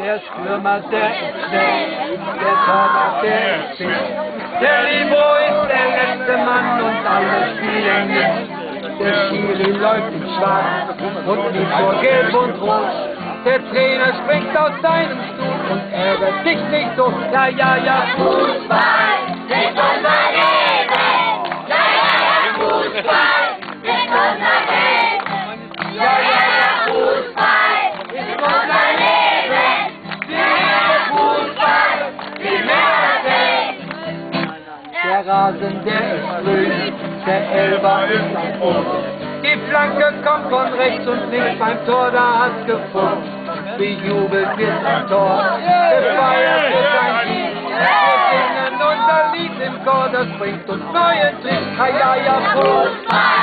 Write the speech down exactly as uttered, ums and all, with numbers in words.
Der Stürmer, der ist schnell, der Torwart, der ist fit. Der Libero ist der letzte Mann und alle spielen mit. Der Schiri läuft in Schwarz und liegt vor Gelb und Rot. Der Trainer springt aus seinem Stuhl und ärgert sich nicht so. Ja, ja, ja, Fußball ist unser Leben. Ja, ja, ja, Fußball ist unser Leben. Ja, ja, ja, Fußball ist unser Leben. Wir Fußball, die Mehrheit. der Rasen, der ist grün, der Elfer ist ein Rot. Die Flanke kommt von rechts und links beim Tor, da hat's gefunkt. Bejubelt wird ein Tor, gefeiert wird ein Sieg. Wir singen unser Lied im Chor, das bringt uns neuen Trick. Ja, ja, ja, Fußball.